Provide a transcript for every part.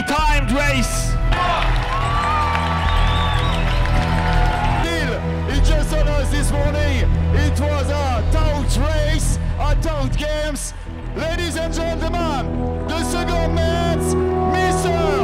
perfectly timed race. He just announced this morning it was a tout race, a tout games. Ladies and gentlemen, the second man's Mr.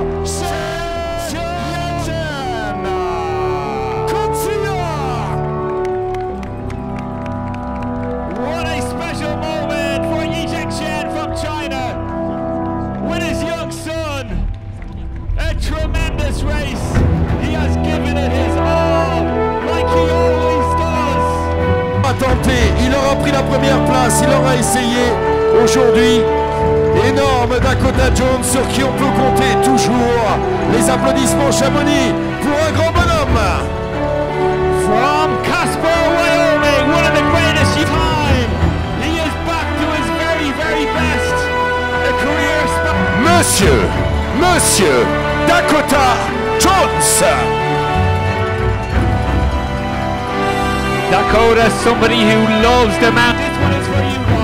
What a special moment for Yi Zhengchen from China with his young son. A tremendous race. He has given it his all, like he always does. A tenté, il aura pris la première place, il aura essayé aujourd'hui. Énorme Dakota Jones sur qui on peut compter toujours. Les applaudissements Chamonix pour un grand bonhomme. From Casper, Wyoming, one of the greatest time. He is back to his very, very best. A career Monsieur Dakota Jones. Dakota, somebody who loves the mountain. This one is for you.